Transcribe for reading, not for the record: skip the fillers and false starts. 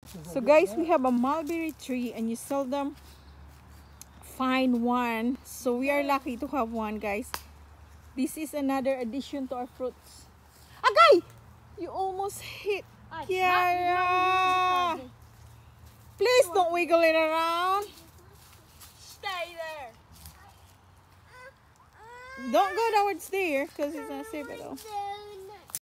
So guys, we have a mulberry tree and you seldom find one. So we are lucky to have one, guys. This is another addition to our fruits. Agay! You almost hit Kiara. Please don't wiggle it around. Stay there. Don't go towards there because it's not safe at all.